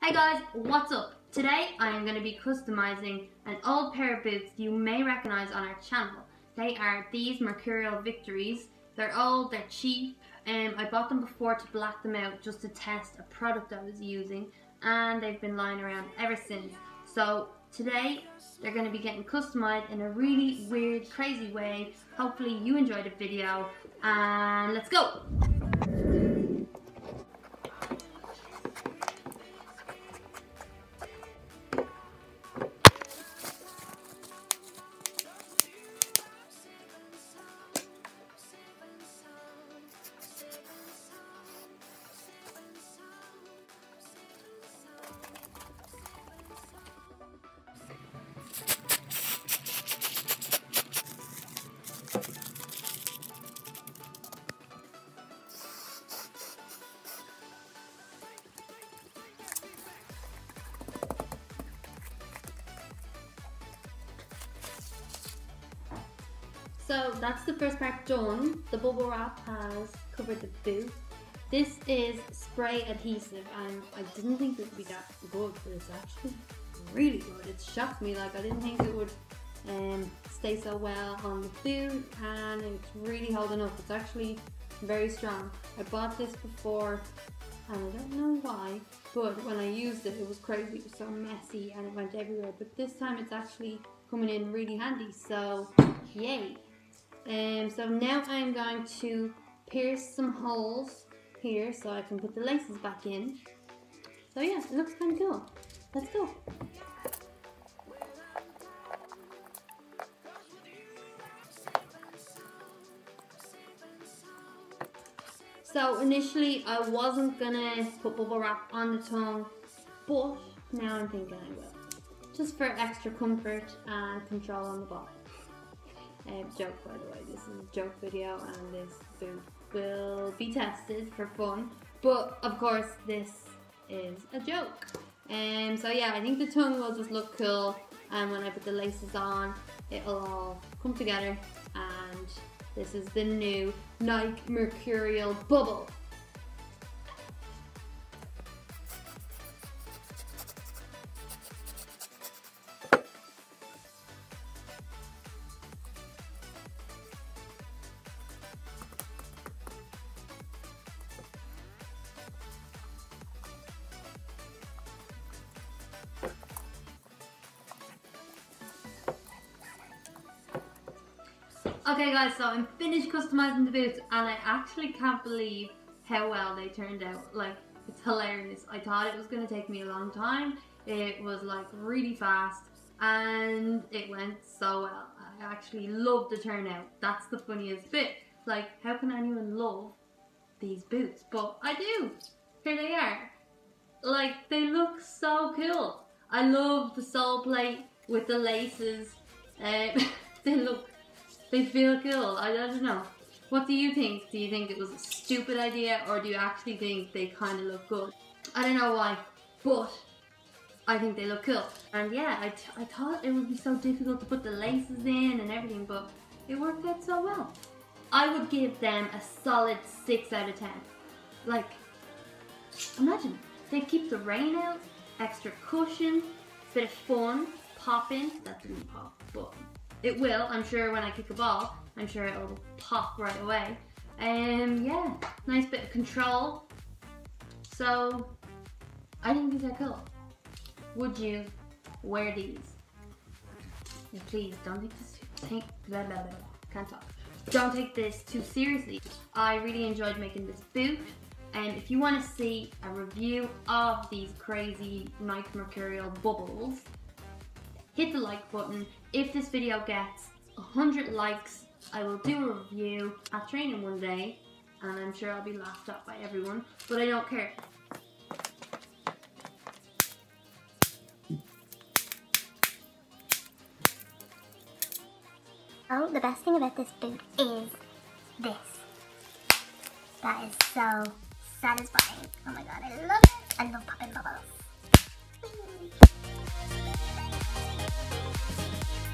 Hey guys, what's up? Today I am going to be customizing an old pair of boots you may recognize on our channel. They are these Mercurial Victories. They're old, they're cheap, and I bought them before to black them out just to test a product I was using, and they've been lying around ever since. So today they're going to be getting customized in a really weird, crazy way. Hopefully you enjoyed the video, and let's go! So that's the first part done. The bubble wrap has covered the boot. This is spray adhesive, and I didn't think it would be that good, but it's actually really good. It shocked me, like I didn't think it would stay so well on the boot, and it's really holding up. It's actually very strong. I bought this before, and I don't know why, but when I used it, it was crazy. It was so messy and it went everywhere, but this time it's actually coming in really handy, so yay. So now I'm going to pierce some holes here so I can put the laces back in. So yeah, it looks kind of cool. Let's go. So initially I wasn't gonna put bubble wrap on the tongue, but now I'm thinking I will. Just for extra comfort and control on the bottom. Joke, by the way, this is a joke video and this boot will be tested for fun, but of course this is a joke. So yeah, I think the tongue will just look cool, and when I put the laces on it'll all come together, and this is the new Nike Mercurial Bubble. Okay guys, so I'm finished customizing the boots, and I actually can't believe how well they turned out. Like, it's hilarious. I thought it was going to take me a long time. It was like really fast, and it went so well. I actually love the turnout. That's the funniest bit. Like, how can anyone love these boots? But I do. Here they are. Like, they look so cool. I love the sole plate with the laces. They feel cool. I don't know. What do you think? Do you think it was a stupid idea, or do you actually think they kind of look good? I don't know why, but I think they look cool. And yeah, I thought it would be so difficult to put the laces in and everything, but it worked out so well. I would give them a solid 6 out of 10. Like, imagine, they keep the rain out, extra cushion, bit of fun, popping. That didn't pop, but it will, I'm sure. When I kick a ball, I'm sure it'll pop right away. Yeah, nice bit of control. So, I think these are cool. Would you wear these? And please, don't Don't take this too seriously. I really enjoyed making this boot. And if you want to see a review of these crazy Nike Mercurial bubbles, hit the like button. If this video gets 100 likes, I will do a review at training one day, and I'm sure I'll be laughed at by everyone, but I don't care. Oh, the best thing about this boot is this. That is so satisfying. Oh my god, I love it. I love popping bubbles. Whee!